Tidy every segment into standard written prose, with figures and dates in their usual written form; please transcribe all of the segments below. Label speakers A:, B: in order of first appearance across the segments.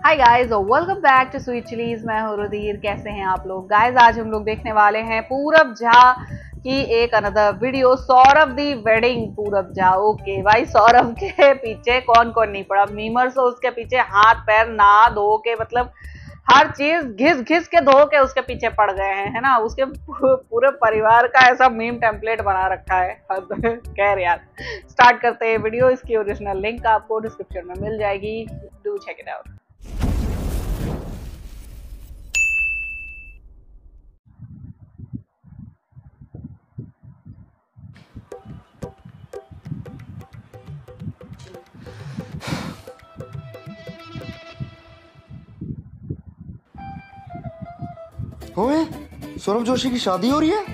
A: हाय guys और welcome back to Sweet Chillies. मैं हूं रुधिर। कैसे हैं आप लोग गाइस? आज हम लोग देखने वाले हैं पूरब झा की एक अनदर वीडियो, सौरभ दी वेडिंग। पूरब झा, ओके भाई, सौरभ के पीछे कौन कौन नहीं पड़ा। मीमर्स उसके पीछे हाथ पैर नहा धो के, मतलब हर चीज घिस घिस के धो के उसके पीछे पड़ गए हैं, है ना। उसके पूरे परिवार का ऐसा मीम टेम्पलेट बना रखा है। खैर यार, स्टार्ट करते हैं वीडियो। इसकी ओरिजिनल लिंक आपको डिस्क्रिप्शन में मिल जाएगी, डू चेक इट आउट।
B: ओए, सौरभ जोशी की शादी हो रही है।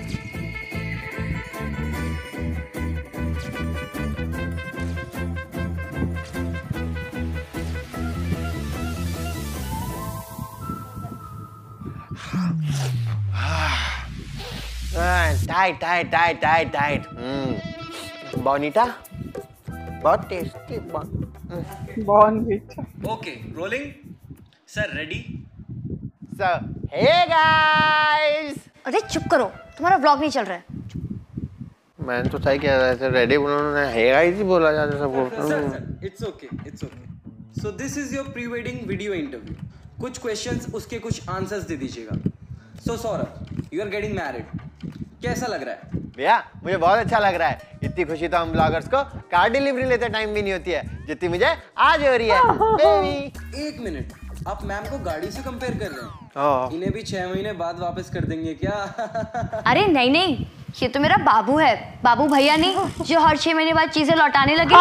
C: Tight tight tight tight tight. बोनीटा, बहुत tasty.
A: Bournvita.
D: Okay, rolling sir, ready
C: sir. Hey guys,
E: अरे चुप करो, तुम्हारा व्लॉग नहीं चल रहा है।
C: मैंने तो सही कह रहा था, रेडी उन्होंने हे गाइस ही बोला जाता सबको।
D: Sir, it's okay, it's okay. So this is your pre wedding video interview. कुछ क्वेश्चंस, उसके कुछ आंसर्स दे दीजिएगा। So Saurabh, you are getting married, कैसा लग रहा है?
C: भैया मुझे बहुत अच्छा लग रहा है। इतनी खुशी तो हम ब्लॉगर्स को कार डिलीवरी लेते टाइम भी नहीं होती है जितनी मुझे आज हो रही है। बेबी,
D: एक मिनट, आप मैम को गाड़ी से कंपेयर कर रहे हैं? इन्हें भी 6 महीने बाद वापस कर देंगे क्या?
E: अरे नहीं नहीं, ये तो मेरा बाबू है, बाबू भैया नहीं जो हर 6 महीने बाद चीजें लौटाने लगे।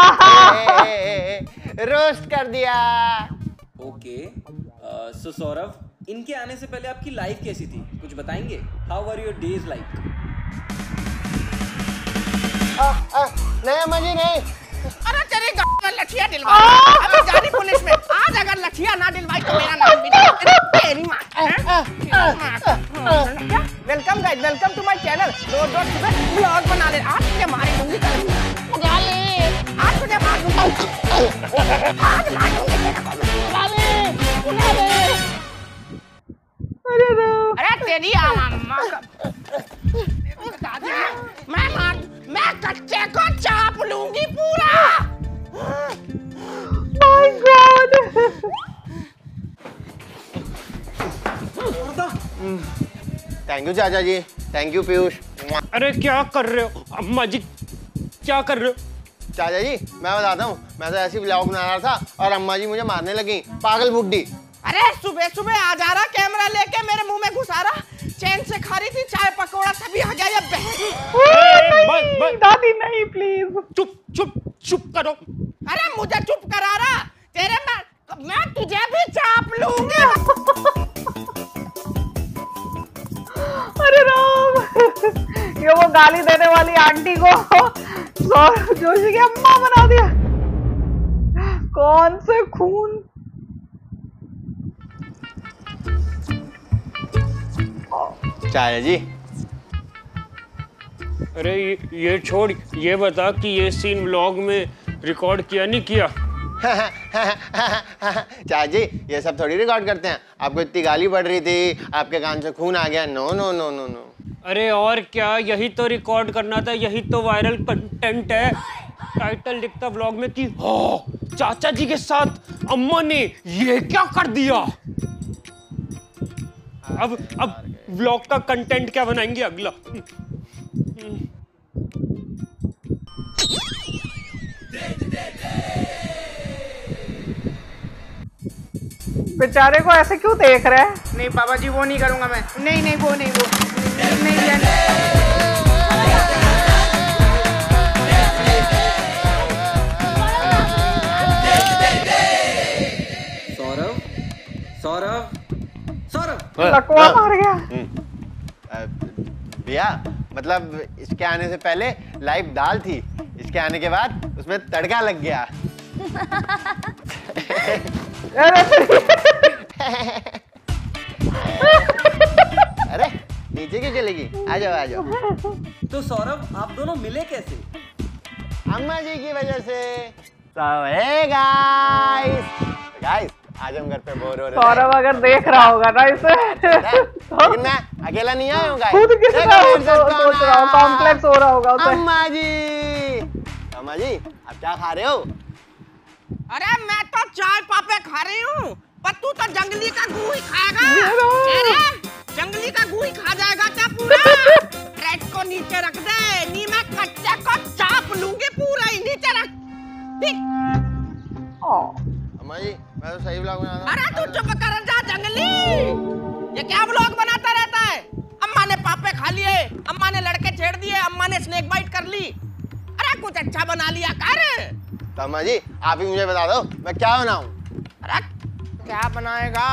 C: रोस्ट कर दिया।
D: ओके, सो सौरभ, इनके आने से पहले आपकी लाइफ कैसी थी, कुछ बताएंगे? How were your days like?
C: नहीं अम्मा जी, नहीं।
F: अरे तेरे गाँव में लठिया दिलवा अभी जारी पुलिस में। आज अगर लठिया ना दिलवाई तो मेरा नाम भी नहीं। तेरी माँ। Welcome guys, welcome to my channel. रोज रोज सुबह ब्लॉग बना ले। आज तुझे मारूंगी, बुला ले। आज तुझे मारूंगी, आज मारूंगी तेरे को। बुला ले, बुला ले। अरे तेरी अम्मा का मैं कच्चे को चाप लूंगी पूरा।
A: My God.
C: थैंक यू चाचा जी, थैंक यू पीयूष।
G: अरे क्या कर रहे हो अम्मा जी, क्या कर रहे हो?
C: चाचा जी मैं बताता हूँ, मैं तो ऐसी ब्लॉग बना रहा था और अम्मा जी मुझे मारने लगी, पागल बुड्ढी।
F: अरे सुबह सुबह आ जा रहा, कैमरा लेके मेरे मुंह में घुसा रहा। चैन से खा रही थी चाय पकौड़ा, तभी आ गया ये बहन।
A: दादी नहीं, प्लीज
G: चुप चुप चुप करो।
F: अरे मुझे चुप करा रहा तेरे। मैं तुझे भी चाप लूंगी।
A: अरे राम, ये वो गाली देने वाली आंटी को सौरभ जोशी की अम्मा बना दिया। कौन से खून।
C: चाचा जी,
G: अरे ये छोड़, ये बता कि ये सीन व्लॉग में रिकॉर्ड किया नहीं किया?
C: चाचा जी ये सब थोड़ी रिकॉर्ड करते हैं। आपको इतनी गाली पड़ रही थी, आपके कान से खून आ गया। No no no no no.
G: अरे और क्या, यही तो रिकॉर्ड करना था, यही तो वायरल कंटेंट है। टाइटल लिखता व्लॉग में कि चाचा जी के साथ अम्मा ने ये क्या कर दिया। अब व्लॉग का कंटेंट क्या बनाएंगे अगला?
A: बेचारे को ऐसे क्यों देख रहे हैं?
F: नहीं बाबा जी, वो नहीं करूंगा मैं। नहीं नहीं, वो नहीं, वो नहीं।
D: सौरभ, सौरभ, सौरभ,
A: लकवा मार गया।
C: भैया मतलब इसके आने से पहले लाइव दाल थी, इसके आने के बाद उसमें तड़का लग गया। अरे नीचे क्यों चलेगी? आ जाओ आ जाओ।
D: तो सौरभ, आप दोनों मिले कैसे?
C: अम्मा जी की वजह से। So hey guys, आज हम घर पे बोर हो रहे थे।
A: सौरभ अगर देख रहा होगा ना इसे
C: लेकिन मैं अकेला नहीं आया हूँ गाइस।
A: खुद कितना सोच रहा हूँ, कॉम्प्लेक्स हो रहा होगा उसे।
C: अम्मा जी अब क्या खा रहे हो?
F: अरे मैं तो चाय पापे खा रही हूँ, पर तू तो जंगली का गू ही खाएगा। अरे जंगली का गू ही खा जाएगा क्या पूरा? ट्रैक को नीचे रख दे, नी मैं कच्चे को चाप लूंगी पूरा ही नीचे रख।
C: अम्मा जी मैं तो सही व्लॉग बना रहा हूँ।
F: अरे तू चुप कर जा जंगली, ये क्या व्लॉग बनाता रहता है? अम्मा ने पापे खा लिए, अम्मा ने लड़के छेड़ दिए, अम्मा ने स्नेक बाइट कर ली। अरे कुछ अच्छा बना लिया कर।
C: तो अम्मा जी आप ही मुझे बता दो मैं क्या बनाऊं?
F: अरे क्या बनाएगा?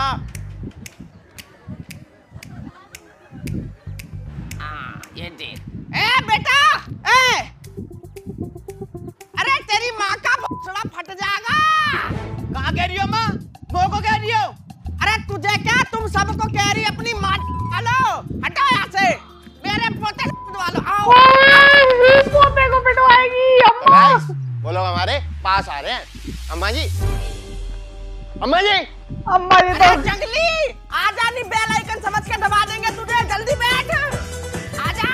F: ये देख। ए बेटा, ए! अरे तेरी माँ का भोसड़ा फट जाएगा। कहाँ कह रही हो माँ? वो को कह रही हो? अरे तुझे क्या, तुम सबको कह रही अपनी माँ वालो, हटाओ यहाँ से। मेरे पोते वालो आओ।
A: इस पोते को पिटवाएगी अम्मा।
C: गाइस वो लोग हमारे पास आ रहे हैं। अम्मा जी
A: अम्मा जी तो
F: अरे जंगली आजा, नहीं बेल आइकन समझ के दबा देंगे तुझे। जल्दी बैठ, आजा।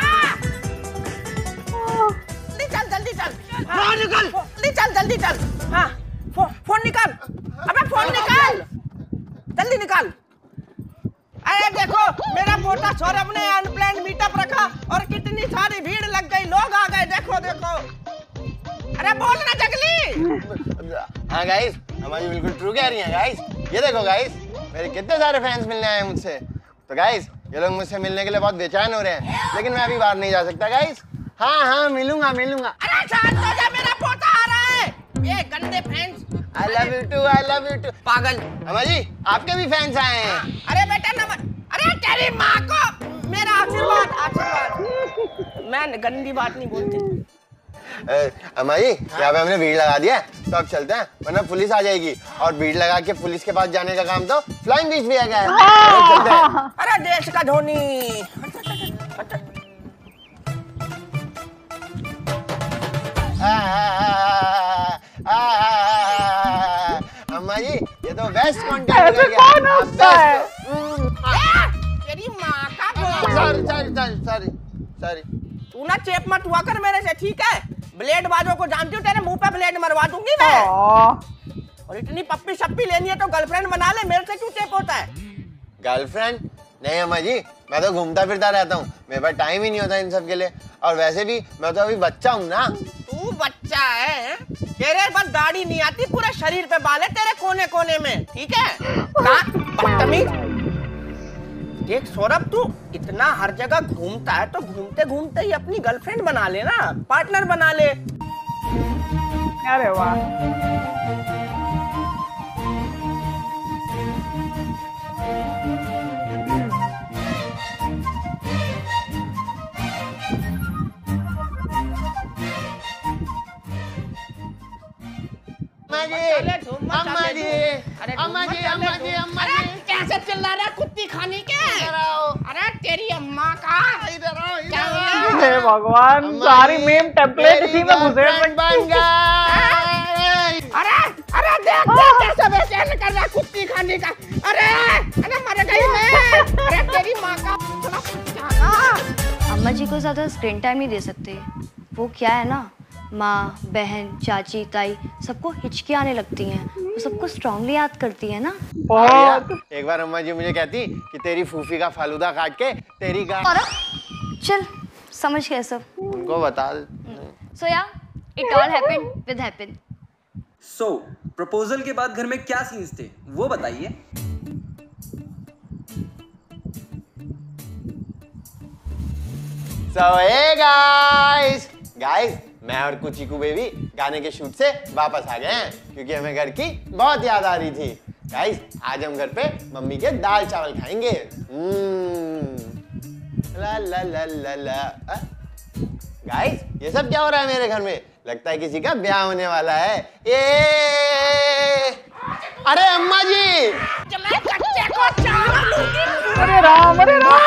F: जल्दी चल फोन निकाल। जल्दी चल। हाँ फोन निकाल। अबे फोन निकाल, जल्दी निकाल। अरे देखो मेरा पोता सौरभ ने अनप्लान्ड मीटअप रखा और कितनी सारी भीड़ लग गई, लोग आ गए। देखो अरे बोल ना जंगली।
C: हाँ गाइस अम्मा जी बिल्कुल ट्रू कह रही हैं गाइस। ये देखो गाइस मेरे कितने सारे फैंस मिलने आए मुझसे। तो गाइस ये लोग मुझसे मिलने के लिए बहुत बेचैन हो रहे हैं, लेकिन मैं अभी बाहर नहीं जा सकता गाइस। हाँ मिलूंगा।
F: अरे शांत हो जा, मेरा पोता आ रहा है। ये गंदे fans.
C: I love you too।
F: पागल।
C: अम्मा जी आपके भी फैंस आए हैं।
F: अरे बेटा अरे तेरी माँ को मेरा आशीर्वाद। मैं गंदी बात नहीं बोलती।
C: अम्मा जी यहाँ पे हमने भीड़ लगा दिया है, तो अब चलते हैं वरना पुलिस आ जाएगी। और भीड़ लगा के पुलिस के पास जाने का काम तो फ्लाइंग बीच भी आ गया है। चलते हैं।
F: अरे देश का धोनी।
C: अम्मा जी ये तो बेस्ट कंटेंट हो गया।
F: तेरी माँ का
C: सॉरी।
F: तू ना चेप मत हुआ कर मेरे से, ठीक है? ब्लेड बाजों को जानती हूँ, तेरे मुंह पे ब्लेड मरवा दूंगी मैं। और इतनी पप्पी शप्पी लेनी है तो गर्लफ्रेंड बना ले, मेरे से क्यों चेप होता है?
C: गर्लफ्रेंड नहीं अम्मा जी, मैं तो घूमता फिरता रहता हूँ, मेरे पास टाइम ही नहीं होता इन सब के लिए। और वैसे भी मैं तो अभी बच्चा हूँ ना।
F: तू बच्चा है? तेरे पास दाढ़ी नहीं आती, पूरे शरीर पे बाल है तेरे कोने कोने में, ठीक है? बदतमीज। देख सौरभ तू इतना हर जगह घूमता है तो घूमते घूमते ही अपनी गर्लफ्रेंड बना ले ना, पार्टनर बना ले।
A: अरे वाह।
C: अम्मा जी
F: कैसे चिल्ला रहा है कुत्ती खाने के? अरे तेरी अम्मा का।
A: हे भगवान, सारी मेम टेम्पलेट इसी में घुसेड़ सकती है।
F: अरे देख कैसे बेचैन कर रहा है कुत्ती खाने का। अरे मर गई मैं। अरे तेरी माँ का।
E: अम्मा जी को ज़्यादा स्क्रीन टाइम नहीं दे सकते। वो क्या है ना, माँ बहन चाची ताई सबको हिचकी आने लगती हैं, वो सबको स्ट्रांगली याद करती है ना।
C: एक बार अम्मा जी मुझे कहती कि तेरी फूफी का फालूदा काट के तेरी
E: और चल समझ गए सब।
C: उनको बता दे।
E: So yeah, it all happened with happen.
D: So, proposal के बाद घर में क्या सीन्स थे वो बताइए।
C: So hey guys मैं और कुचीकू बेबी गाने के शूट से वापस आ गए हैं, क्योंकि हमें घर की बहुत याद आ रही थी। गाइस आज हम घर पे मम्मी के दाल चावल खाएंगे। ला ला ला ला ला। गाइस ये सब क्या हो रहा है मेरे घर में? लगता है किसी का ब्याह होने वाला है। ये अरे अम्मा जी।
A: अरे राम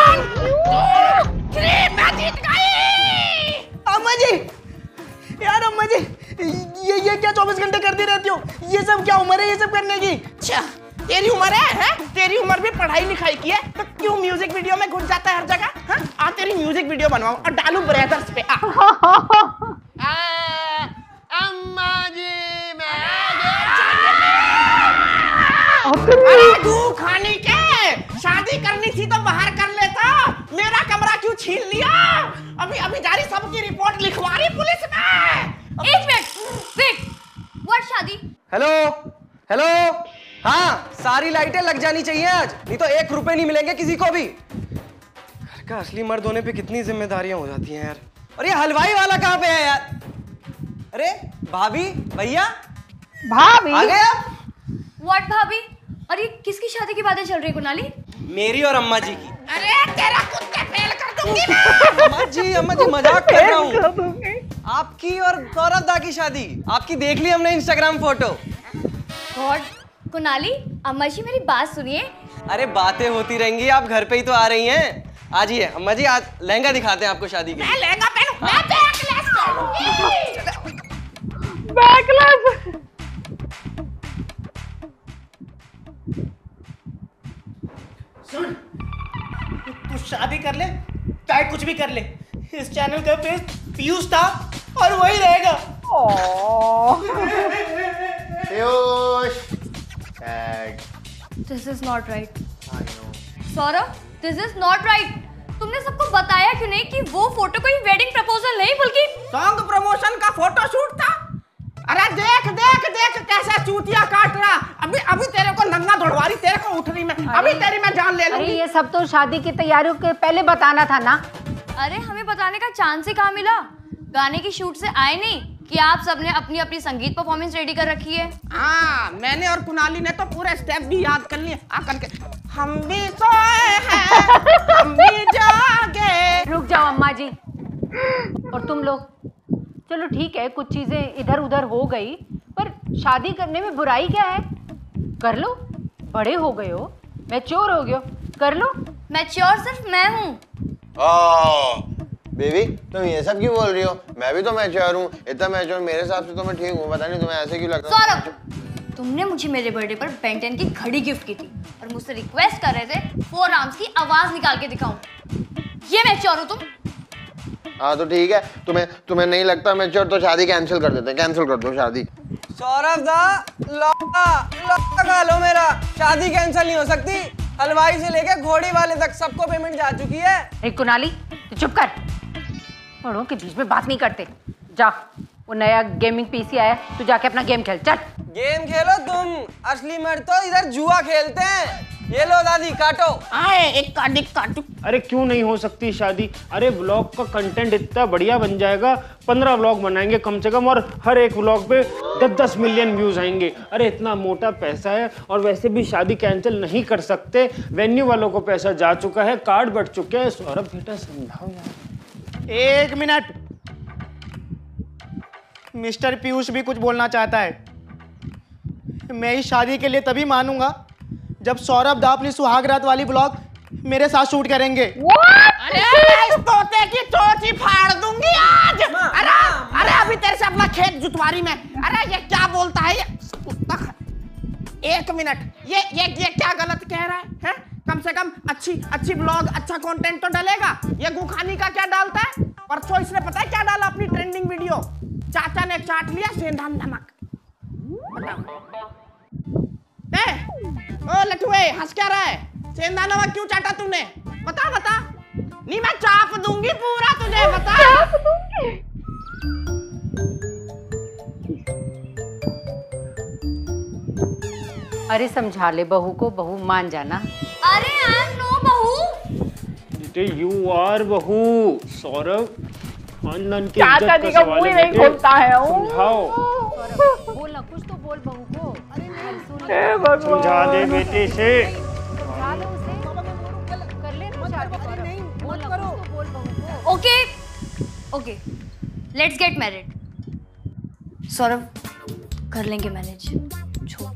F: मैं जीत गई।
H: अम्मा जी, यार अम्मा जी, ये क्या 24 घंटे करती रहती हो? ये सब क्या उम्र है ये सब करने की?
F: अच्छा तेरी उम्र है? तेरी उम्र भी पढ़ाई लिखाई की है तो क्यों म्यूजिक वीडियो में घुस जाता है हर जगह? हाँ? आ तेरी म्यूजिक वीडियो बनवाऊं और डालू ब्रदर्स पे।
C: अम्मा जी मैं
F: अरे तू खानी के शादी करनी थी तो बाहर कर लेता, मेरा कमरा क्यों छीन लिया? अभी जा रही सबकी रिपोर्ट लिखवा रही पुलिस में।
E: एक मिनट, वेट, व्हाट शादी?
D: हेलो हेलो, हाँ सारी लाइटें लग जानी चाहिए आज, नहीं तो 1 रुपए नहीं मिलेंगे किसी को भी। घर का असली मर्द होने पे कितनी जिम्मेदारियां हो जाती हैं यार। और ये हलवाई वाला कहाँ पे है यार? अरे भाभी, भैया,
A: भाभी
D: आ गए आप?
E: व्हाट भाभी? और ये किसकी शादी की बातें चल रही है कुणाली?
D: मेरी और अम्मा जी की।
F: अरे तेरा कुत्ते फेल कर दूंगी मैं।
D: अम्मा जी मजाक कर रहा हूँ। आपकी और सौरभ दा की शादी, आपकी देख ली हमने इंस्टाग्राम फोटो।
E: गॉड, कुणाली, अम्मा जी मेरी बात सुनिए।
D: अरे बातें होती रहेंगी, आप घर पे ही तो आ रही हैं। आज ही है अम्मा जी, आज लहंगा दिखाते हैं आपको शादी के।
F: मैं लहंगा पहनूं, मैं बैकलेस पहनूंगी।
A: बैकलेस।
H: सुन, तू शादी कर ले चाहे कुछ भी कर ले, इस चैनल का फेस पीयूष था और वही रहेगा।
C: Piyush
E: this is not right. Saurabh, this is not right. तुमने सबको बताया क्यों नहीं कि वो फोटो कोई वेडिंग प्रपोजल नहीं बल्कि
F: सॉन्ग प्रमोशन का फोटो शूट था? अरे देख देख देख कैसा चूतिया काट रहा। अभी तेरे को नंगा दौड़वा रही, तेरे को उठ रही मैं, अभी तेरी मैं जान ले लूंगी।
I: अरे ये सब तो शादी की तैयारियों के पहले बताना था ना।
E: अरे हमें बताने का चांस ही कहाँ मिला? गाने की शूट से आए नहीं कि आप सबने अपनी अपनी संगीत परफॉर्मेंस रेडी कर रखी है।
F: हाँ, मैंने और कुणाली ने तो पूरे स्टेप भी याद कर लिए। करके हम भी सोए हैं, हम भी जागे।
I: रुक जाओ अम्मा जी। और तुम लोग, चलो ठीक है कुछ चीजें इधर उधर हो गई, पर शादी करने में बुराई क्या है? कर लो, बड़े हो गए हो, मैच्योर हो गए हो, कर लो।
E: मैच्योर सिर्फ मैं हूँ।
C: बेबी तुम ये सब क्यों बोल रही हो? मैं भी तो मैच्योर हूँ, इतना मैच्योर मेरे हिसाब से तो मैं ठीक हूँ। पता नहीं तुम्हें ऐसे क्यों लगता है?
E: सौरभ, तुमने मुझे मेरे बर्थडे पर बेन 10 की घड़ी गिफ्ट की थी और मुझसे रिक्वेस्ट कर रहे थे 4 आर्म्स की आवाज निकाल के दिखाऊं। ये मैच्योर हो तुम?
C: हाँ तो ठीक है, तुम्हें नहीं लगता मैच्योर तो शादी कैंसिल कर देते हैं, कैंसिल कर दो शादी।
D: सौरभ दा, लौटा खा लो मेरा, शादी कैंसिल नहीं हो सकती। हलवाई से लेके घोड़ी वाले तक सबको पेमेंट जा चुकी है।
I: अरे कुणाली, तू चुप कर, बड़ों के बीच में बात नहीं करते। जा, वो नया गेमिंग पीसी आया, तू जाके अपना गेम खेल, चल।
D: गेम खेलो तुम, असली मर्द तो इधर जुआ खेलते हैं। ये लो दादी, काटो।
F: आए एक काटी काटू।
G: अरे क्यों नहीं हो सकती शादी? अरे व्लॉग का कंटेंट इतना बढ़िया बन जाएगा, 15 व्लॉग बनाएंगे कम से कम, और हर एक व्लॉग पे 10-10 मिलियन व्यूज आएंगे। अरे इतना मोटा पैसा है, और वैसे भी शादी कैंसिल नहीं कर सकते, वेन्यू वालों को पैसा जा चुका है, कार्ड बढ़ चुके हैं। सौरभ बेटा समझाओ यार।
H: 1 मिनट, मिस्टर पीयूष भी कुछ बोलना चाहता है। मैं इस शादी के लिए तभी मानूंगा जब सौरभ दा अपनी सुहाग रात वाली ब्लॉग मेरे साथ शूट करेंगे।
F: अरे इस तोते की चोंच ही फाड़ दूंगी आज। अरे अभी तेरे से अपना खेत जुतवारी में। अरे ये क्या बोलता है ये कुत्ता? 1 मिनट, ये क्या गलत कह रहा है? कम से कम अच्छी ब्लॉग, अच्छा कंटेंट तो डालेगा। ये गुखानी का क्या डालता है? परसों इसने पता है क्या डाला अपनी ट्रेंडिंग वीडियो? चाचा ने चाट लिया सेंधा नमक। ओ लठुए, हंस क्या रहा है? सेंधा नमक क्यों चाटा तूने? बता। नहीं मैं चाप दूंगी पूरा तुझे, बता। चाप दूंगी।
I: अरे समझा ले बहू को, बहू मान जाना।
E: अरे आई एम नो बहू।
G: यू आर बहू। सौरभ, खानदान की
A: चाचा जी का मुंह ही नहीं खोलता है।
G: समझाओ,
I: बोलना कुछ तो बोल बहू को।
G: समझा दे बेटे से।
I: समझा लो उसे, कर ले ना शादी। बोलना कुछ तो बोल बहू को।
E: Okay, let's get married. Saurabh, कर लेंगे मैनेज, छोड़।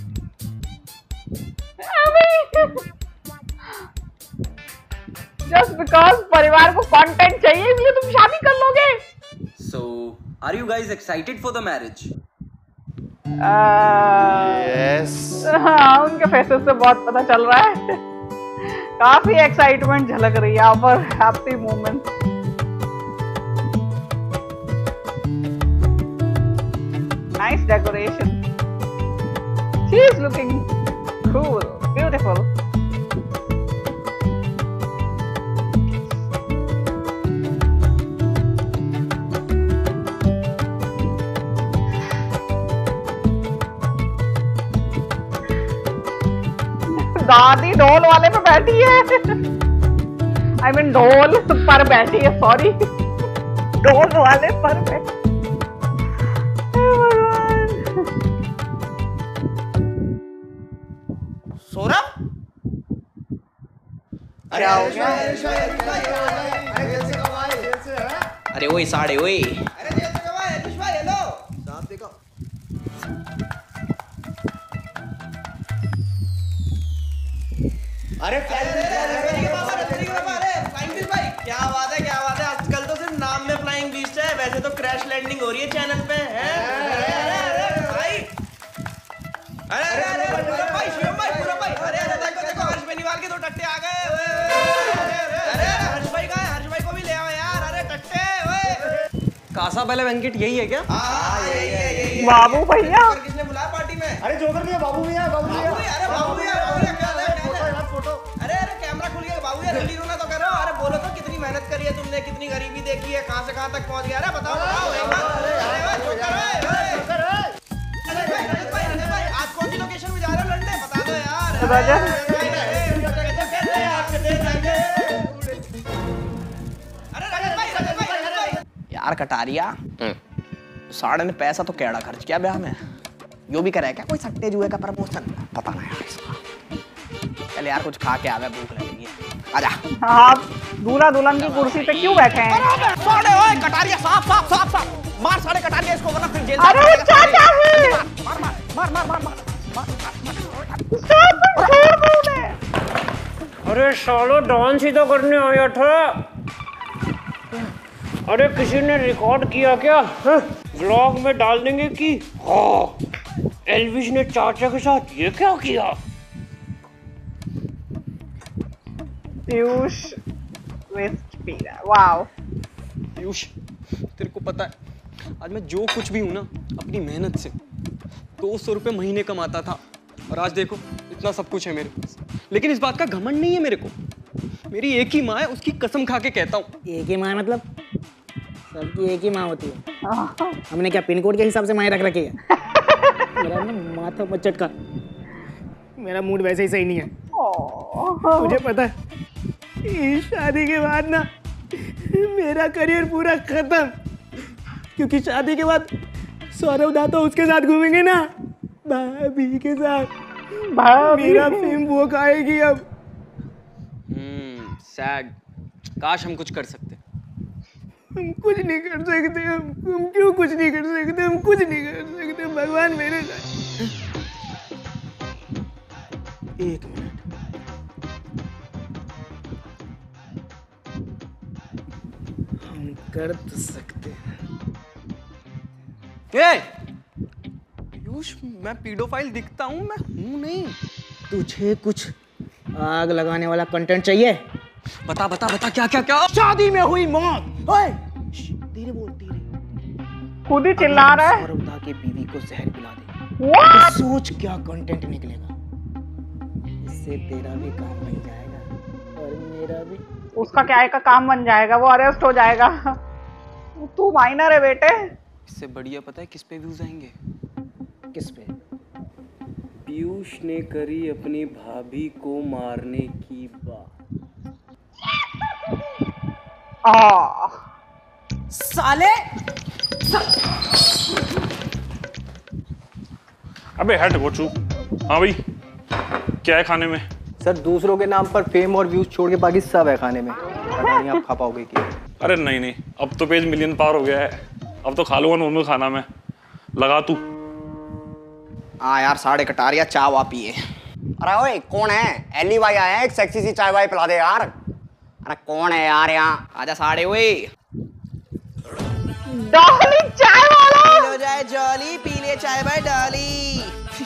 A: जस्ट बिकॉज परिवार को कंटेंट चाहिए इसलिए तुम शादी कर लोगे?
D: So, are you guys excited for the marriage?
C: Yes
A: हाँ, उनके फेसेस से बहुत पता चल रहा है। काफी एक्साइटमेंट झलक रही है यहाँ पर, happy moment. Nice decoration. She is looking cool, beautiful. दादी ढोल वाले पे बैठी है। I mean ढोल पर बैठी है, सॉरी, ढोल वाले पर बैठी।
H: सौरभ,
A: क्या हो गया?
J: अरे वही साढ़े वही।
D: अरे क्या बात है, क्या बात है। आजकल तो सिर्फ नाम में फ्लाइंग बीस्ट है, वैसे तो क्रैश लैंडिंग हो रही है चैनल पे। बेनीवाल के दो टट्टे आ गए। अरे हर्ष भाई कहाँ है? हर्ष भाई को भी ले आओ यार। अरे टट्टे कासा पहले वेंकट यही है क्या? यही है।
A: बाबू भैया
D: किसने बुलाया पार्टी में?
H: अरे जोकर भैया, बाबू भैया, बाबू भैया।
D: अरे बाबू भैया, फोटो। अरे कैमरा खुल गया। बाबू भैया जल्दी रोना तो करो। अरे बोलो तो कितनी मेहनत करी है तुमने, कितनी गरीबी देखी है, कहाँ से कहाँ तक पहुँच गया। अरे बताओ एक बार। आज कौन सी लोकेशन में जा रहे हो लड़ने? बता दो यार।
J: यार कटारिया, साढ़े ने पैसा तो केड़ा खर्च किया ब्याह में। यो भी करे क्या कोई सट्टे जुए का प्रमोशन? पता नहीं यार इसका। चल यार कुछ खा के आवे, भूख लगेगी। आजा।
A: आप दूल्हा दुल्हन की कुर्सी पे क्यों बैठे हैं?
D: साढ़े ओए कटारिया, साफ साफ साफ साफ मार साढ़े कटारिया इसको, वरना फिर जेल।
A: अरे चाचा है।
D: मार मार मार मार मार।
G: अरे सालो डांस ही तो करने आया था। अरे किसी ने रिकॉर्ड किया क्या? व्लॉग में डाल देंगे कि हाँ एल्विश ने चाचा के साथ ये क्या किया।
A: पीयूष विस्की पी रहा है। वाओ
D: पीयूष, तेरे को पता है आज मैं जो कुछ भी हूं ना, अपनी मेहनत से 200 रुपये महीने कमाता था, और आज देखो इतना सब कुछ है मेरे पास। लेकिन इस बात का घमंड नहीं है मेरे को। मेरी एक ही माँ है, उसकी कसम खा के कहता हूँ।
H: एक ही माँ है मतलब? सबकी एक ही माँ होती है। हमने क्या पिन कोड के हिसाब से माँ रख रखी है? मेरा ना माथा मत चटका, मेरा मूड वैसे ही सही नहीं है। मुझे पता है इस शादी के बाद ना मेरा करियर पूरा खत्म, क्योंकि शादी के बाद सौरभ दा तो उसके साथ घूमेंगे ना, भाभी के साथ। मेरा फेम वो खाएगी अब।
D: सैड। काश हम कुछ कर सकते।
H: हम कुछ नहीं कर सकते। हम क्यों कुछ नहीं कर सकते? हम कुछ नहीं कर सकते। भगवान मेरे साथ। एक मिनट, हम कर तो सकते हैं।
D: पीयूष, मैं पीडोफाइल दिखता हूँ? मैं हूँ नहीं।
H: तुझे कुछ आग लगाने वाला कंटेंट चाहिए?
D: बता बता बता, क्या क्या क्या?
H: शादी में हुई मौत। ओए धीरे बोल, धीरे।
A: खुद ही चिल्ला रहा है।
H: सौरभ दा की बीवी को जहर पिला दे।
A: What?
H: तो सोच क्या कंटेंट निकलेगा। इससे तेरा भी काम बन जाएगा और मेरा भी।
A: उसका क्या है का काम बन जाएगा, वो अरेस्ट हो जाएगा। तू माइनर है बेटे।
D: इससे बढ़िया पता है किस पे व्यूज आएंगे?
H: किस पे?
D: पीयूष ने करी अपनी भाभी को मारने की बात।
H: साले
K: अबे हट गोचू। हाँ भाई, क्या है खाने में?
L: सर दूसरों के नाम पर फेम और व्यूज छोड़ के बाकी सब है खाने में। पता नहीं आप खा पाओगे क्या?
K: अरे नहीं नहीं, अब तो पेज मिलियन पार हो गया है। अब तो खा लूंगा नॉर्मल खाना में। लगा तू।
J: हाँ यार साढ़े कटारिया चाय वा पिए। अरे ओए कौन है? एली भाई आया है, एक सेक्सी सी चाय वाय पिला दे यार। अरे कौन है यार यहाँ? आजा साढ़े। ओए
A: डार्लिंग चाय वाला।
J: जाए जॉली, पी ले चाय भाई डाली।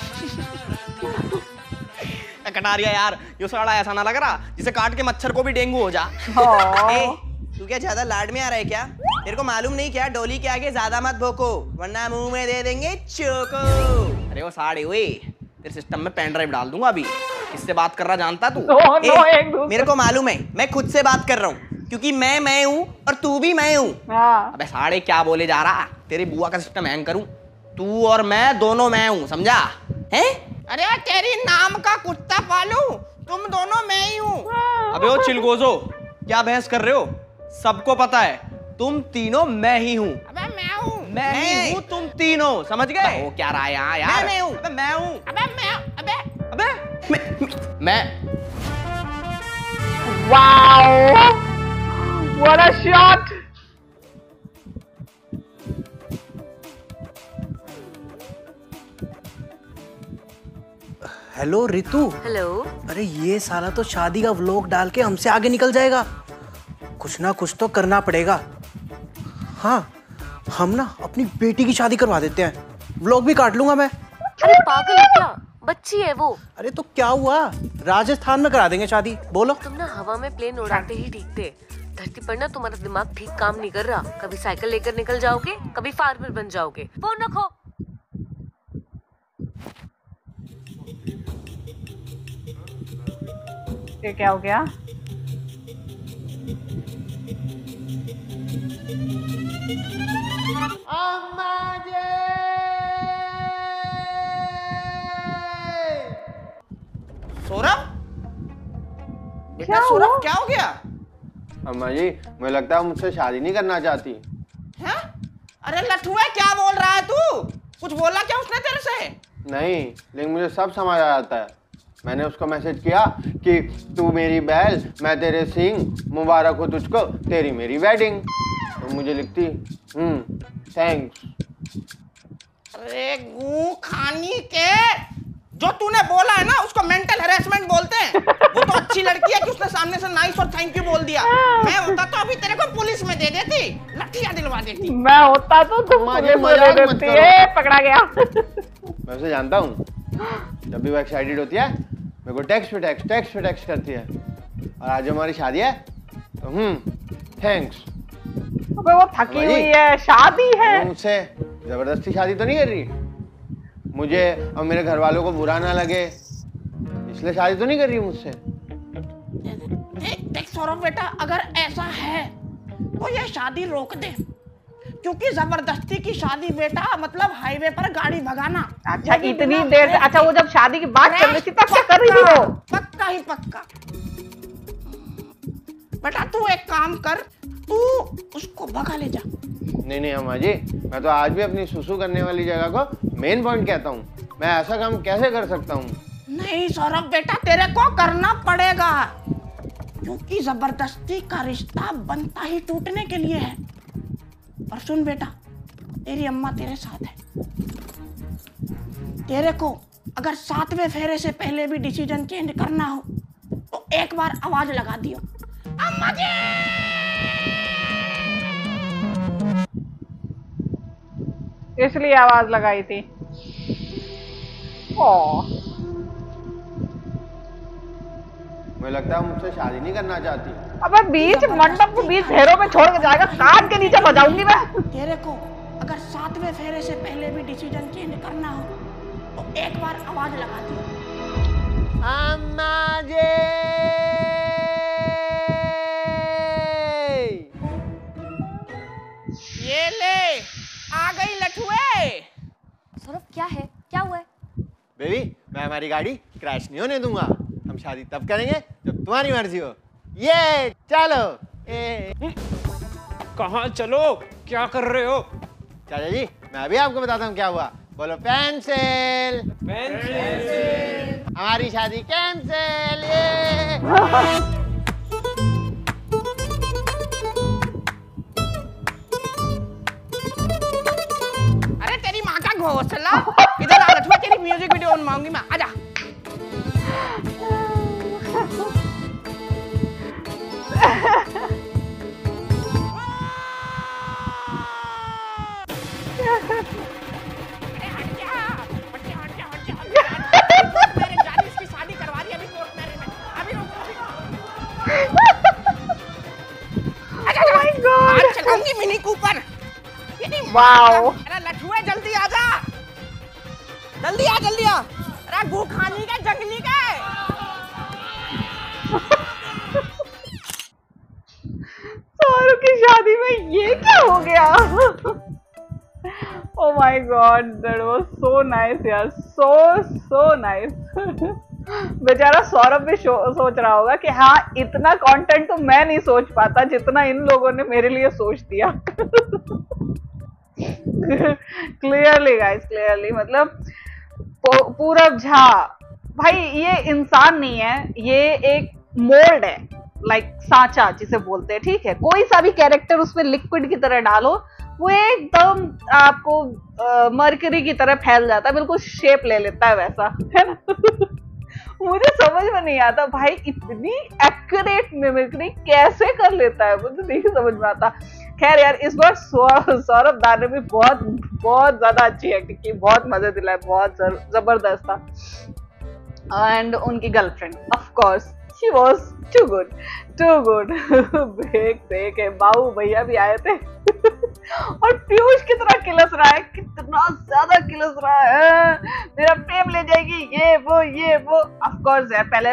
J: कटारिया यार, ये साड़ा ऐसा ना लग रहा जिसे काट के मच्छर को भी डेंगू हो जा। तू क्या ज्यादा लाड में आ रहा है क्या? तेरे को मालूम नहीं क्या, डोली के आगे ज्यादा मत भोको वरना मुंह में दे देंगे चोको। अरे वो साड़ी हुई, तेरे सिस्टम में पेन ड्राइव डाल दूंगा अभी। किससे बात कर रहा जानता तू? मेरे को मालूम है, मैं खुद से बात कर रहा हूँ, क्योंकि मैं हूँ और तू भी मैं हूँ। अबे साड़े क्या बोले जा रहा? तेरी बुआ का सिस्टम हैंग करूँ? तू और मैं दोनों मैं हूँ, समझा है?
F: अरे तेरी नाम का कुत्ता पालू, तुम दोनों मैं ही हूँ।
J: अबे ओ चिलगोजो, क्या बहस कर रहे हो? सबको पता है तुम तीनों मैं ही हूँ।
F: अबे मैं हूँ,
J: मैं ही हूँ तुम तीनों, समझ गए? वो क्या रहा है यहाँ यार?
F: मैं हूँ,
J: अबे मैं हूँ, मैं
A: wow, what a shot.
L: Hello Ritu.
M: Hello.
L: अरे ये साला तो शादी का व्लॉग डाल के हमसे आगे निकल जाएगा। कुछ ना कुछ तो करना पड़ेगा। हाँ, हम ना अपनी बेटी की शादी करवा देते हैं, व्लॉग भी काट लूंगा मैं।
M: अरे पागल है क्या? बच्ची है वो।
L: अरे तो क्या हुआ, राजस्थान में करा देंगे शादी, बोलो।
M: तुम ना हवा में प्लेन उड़ाते ही ठीक थे, धरती पर ना तुम्हारा दिमाग ठीक काम नहीं कर रहा। कभी साइकिल लेकर निकल जाओगे, कभी फार्मर बन जाओगे। फोन रखो।
A: ये क्या हो गया?
J: सौरभ, बेटा सौरभ क्या हो गया?
C: अम्मा जी, मुझे लगता है मुझसे शादी नहीं करना चाहती।
F: है? अरे लठुआ क्या बोल रहा है तू? कुछ बोला क्या उसने तेरे से?
C: नहीं, लेकिन मुझे सब समझ आ जाता है। मैंने उसको मैसेज किया कि तू मेरी बैल, मैं तेरे सिंग, मुबारक हो तुझको तेरी मेरी वेडिंग। तो मुझे लिखती थैंक्स।
F: अरे गू खानी के, जो तूने बोला है ना उसको मेंटल हैरेसमेंट बोलते हैं। वो तो अच्छी लड़की है कि उसने सामने से नाइस और थैंक यू बोल दिया। मैं होता तो अभी तेरे को पुलिस में दे देती, लठिया दिलवा देती।
A: मैं होता तो तुम पुलिस में दे देती। पकड़ा गया।
C: मैं उसे जानता हूँ, जब भी वो एक्साइटेड होती है मेरे को टेक्स्ट पे टेक्स्ट करती है। और आज हमारी शादी है तो थैंक्स।
A: अबे वो थकी हुई है, शादी है।
C: मुझसे जबरदस्ती शादी तो नहीं कर रही, मुझे और मेरे घर वालों को बुरा ना लगे इसलिए शादी तो नहीं कर रही मुझसे।
F: देख सौरभ बेटा, अगर ऐसा है तो ये शादी रोक दे, क्योंकि जबरदस्ती की शादी बेटा मतलब हाईवे पर गाड़ी भगाना।
A: अच्छा इतनी देर से, अच्छा वो जब शादी की बात कर रही थी तब क्या कर रही थी वो?
F: पक्का ही पक्का। बेटा तू एक काम कर, तू उसको भगा ले जा।
C: नहीं अम्मा जी, मैं तो आज भी अपनी सुसु करने वाली जगह को मेन पॉइंट कहता हूँ। मैं ऐसा काम कैसे कर सकता हूँ?
F: नहीं सौरभ बेटा, तेरे को करना पड़ेगा, क्योंकि जबरदस्ती का रिश्ता बनता ही टूटने के लिए है। और सुन बेटा, तेरी अम्मा तेरे साथ है। तेरे को अगर 7वें फेरे से पहले भी डिसीजन चेंज करना हो तो एक बार आवाज लगा दियो, अम्मा जी।
A: इसलिए आवाज लगाई थी।
C: मुझे लगता है मुझसे शादी नहीं करना चाहती।
A: अबे बीच मंडप को बीच फेरों में छोड़ के जाएगा, कान के नीचे बजाऊंगी मैं।
F: तेरे को अगर 7वें फेरे से पहले भी डिसीजन चेंज करना हो तो एक बार आवाज लगा दी,
C: अम्मा जी।
F: ये ले आ गई लठुए।
M: सौरभ क्या है, क्या हुआ है?
C: बेबी, मैं हमारी गाड़ी क्रैश नहीं होने दूंगा। हम शादी तब करेंगे जब तुम्हारी मर्जी हो। ये चलो।
G: कहाँ चलो, क्या कर रहे हो?
C: चाचा जी, मैं अभी आपको बताता हूँ क्या हुआ। बोलो पेंसिल। पेंसिल। हमारी शादी कैंसिल।
F: अरे तेरी माँ का घोंसला, इधर आ लठुआ, तेरी म्यूजिक वीडियो बनवाऊंगी मैं, आजा। आज चलाऊंगी मिनी कूपर।
A: वाओ।
F: अरे लठुए जल्दी आ जा, जल्दी आ जल्दी आ। अरे गू खानी का जंगली का
A: सौरभ की शादी में ये क्या हो गया? Oh my God, that was so nice यार, so nice। बेचारा सौरभ भी सोच रहा होगा कि हाँ इतना कंटेंट तो मैं नहीं सोच पाता जितना इन लोगों ने मेरे लिए सोच दिया। क्लियरली गाइस, क्लियरली मतलब पूरब झा भाई ये इंसान नहीं है, ये एक मोल्ड है, लाइक सांचा जिसे बोलते हैं, ठीक है। कोई सा भी कैरेक्टर उसमें लिक्विड की तरह डालो वो एकदम आपको मरकरी की तरह फैल जाता है, बिल्कुल शेप ले लेता है वैसा, है ना। मुझे समझ में नहीं आता भाई इतनी एक्यूरेट मिमिक्री कैसे कर लेता है, मुझे नहीं समझ में आता। खैर यार इस बार सौरभ दा ने भी बहुत ज्यादा अच्छी एक्टिंग की, बहुत मजा दिलाया, बहुत जबरदस्त था। एंड उनकी girlfriend of course she was too good. देख बाबू भैया भी आए थे। और पीयूष कितना किलस रहा है, कितना ज्यादा किलस रहा है, मेरा प्रेम ले जाएगी, ये वो ऑफ कोर्स यार। पहले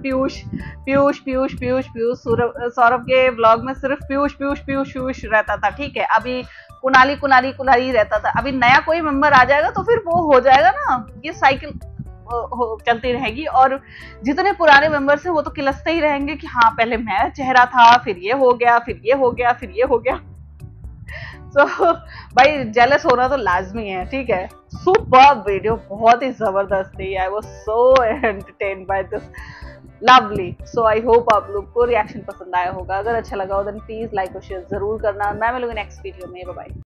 A: पीयूष सौरभ के व्लॉग में सिर्फ पीयूष रहता था, ठीक है। अभी कुनाली रहता था। अभी नया कोई मेंबर आ जाएगा तो फिर वो हो जाएगा ना, ये साइकिल चलती रहेगी। और जितने पुराने मेंबर्स हैं वो तो किलसते ही रहेंगे कि हाँ पहले मैं चेहरा था, फिर ये हो गया, फिर ये हो गया, फिर ये हो गया। तो भाई जेलस होना तो लाजमी है, ठीक है। सुपर्ब वीडियो, बहुत ही जबरदस्त थी। I was so entertained by this, lovely. So I hope आप लोग को रिएक्शन पसंद आया होगा। अगर अच्छा लगा हो देन प्लीज लाइक और शेयर जरूर करना। मैं मिलूंगी नेक्स्ट वीडियो में, बाय बाय।